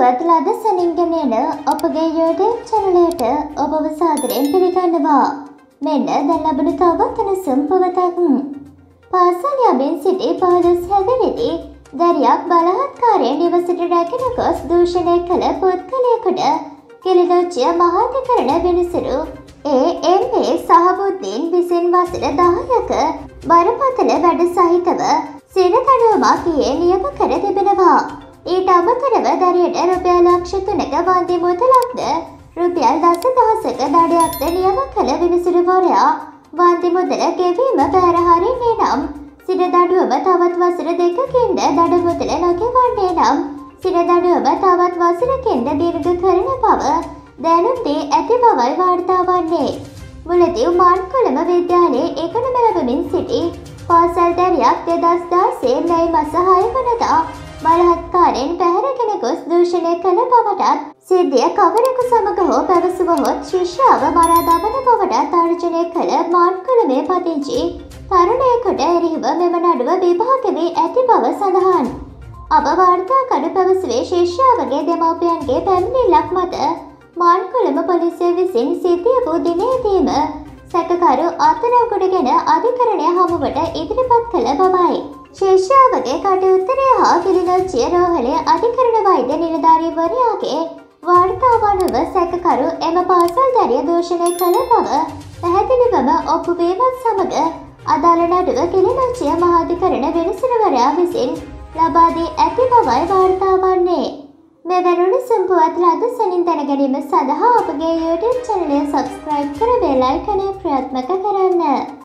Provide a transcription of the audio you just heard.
පුවත් ලද සැනින්ගෙනෙන අපගේ YouTube channel එකට ඔබව සාදරයෙන් පිළිගන්නවා. මෙන්න දැන් ලැබුණු තවත් වෙනසම් පුවතක්. පාසල් යමින් සිටි 15 හැවිරිදි දරියක් බලහත්කාරයෙන් නිවසට රැගෙන ගොස් දූෂණය කළ පුද්ගලයෙකුට කිලිනොච්චිය මහාධිකරණ විනිසුරු ඒ.එම්.ඒ. සහබුද්දීන් විසින් වසර 10ක බරපතල වැඩ සහිතව සිරදඬුවමක් නියම කර තිබෙනවා. ඊට අමතරව දරියට රුපියල් ලක්ෂ 3ක වන්දි මුදලක්ද රුපියල් දසදහසක දඩයක්ද නියම කළ විනිසුරුවරයා වන්දි මුදල ගෙවීම බැහැර හරින්නේ නම් සිරදඬුවම තවත් වසර 2කින්ද දඩ මුදල නොගෙවන්නේ නම් සිරදඬුවම තවත් වසරකින්ද දීර්ඝ කරන බව දැනුම් දී ඇති බවයි වාර්තා වන්නේ. මුලදී මාන්කොළඹ විද්‍යාලයේ ඉගෙන ලැබමින් සිටි පාසල් දරියක් 2016 මැයි මාස 6 වනදා බලහත්කාරයෙන් පැහැරගෙන ගොස් දූෂණය කළ බවටත් සිද්ධිය කවරෙකු සමග හෝ පැවසුවහොත් ශිෂ්‍යාව මරා දමන බවටත් තර්ජනය කළ මාන්කොළඹේ පදිංචි තරුණයෙකුට එරෙහිව මෙම නඩුව විභාග වී ඇති බව සඳහන්. අප වාර්තාකරු පැවසුවේ ශිෂ්‍යාවගේ දෙමව්පියන්ගේ පැමිණිල්ලක් මත මාන්කොළඹ පොලිසිය විසින් සිද්ධිය වූ දිනේදීම සැකකරු අත්අඩංගුවටගෙන අධිකරණය හමුවට ඉදිරිපත් කළ බවයි. ශිෂ්‍යාවගේ කටයුත්තේ හා කිලිනොච්චිය රෝහලේ අධිකරණ වෛද්‍ය නිලධාරීවරයාගේ වාර්තාව අනුව සැකකරු එම පාසල් දරිය දූෂණය කළ බව පැහැදිලිවම ඔප්පු වීමත් සමග අදාළ නඩුව කිලිනොච්චිය මහාධිකරණ විනිසුරුවරයා විසින් ලබා දී ඇති බවයි වාර්තා වන්නේ. මෙවැනි සම්පූර්ණ ලද සැනින් දැන ගැනීම සඳහා අපගේ YouTube channel එක subscribe කර බෙල් අයිකනය ප්‍රයත්නක කරන්න.